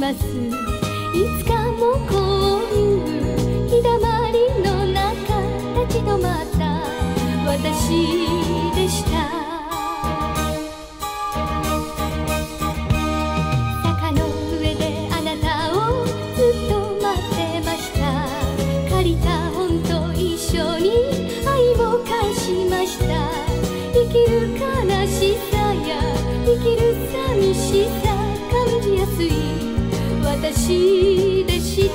ます。いつかもこういう日だまりの中立ち止まった私でした。坂の上であなたをずっと待ってました。借りた本と一緒に愛を返しました。生きる悲しさや生きる寂しさ感じやすい私でした。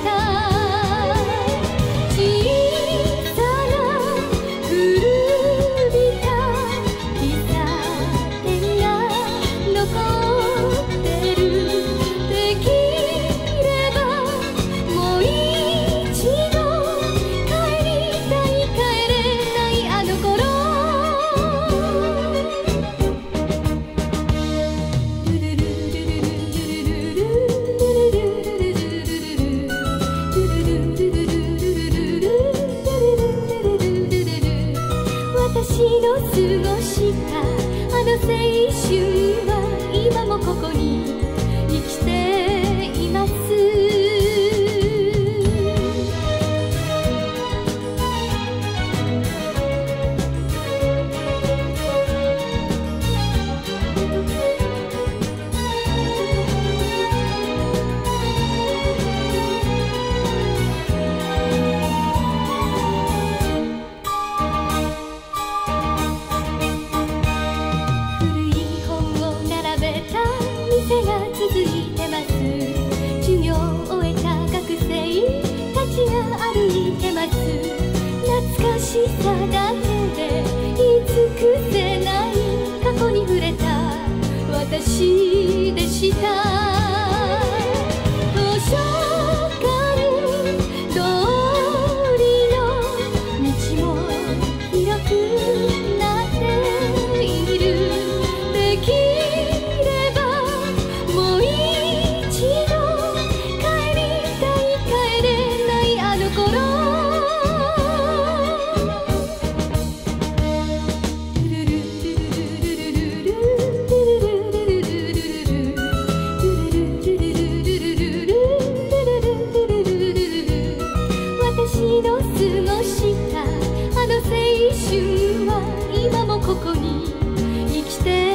小さな古びた喫茶店が残ってる。できればもう一度帰りたい帰れないあの頃。私の過ごしたあの青春は今もここに生きています。店が続いてます。授業を終えた学生たちが歩いてます。懐かしさだけで言い尽くせない過去に触れた私でした。図書館通りの道も広くなっている。できればもう一度帰りたい帰れないあの頃。私の過ごしたあの青春は今もここに生きて